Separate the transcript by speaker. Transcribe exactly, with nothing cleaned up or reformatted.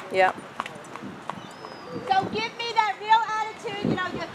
Speaker 1: Yep.
Speaker 2: So give me that real attitude, you know, you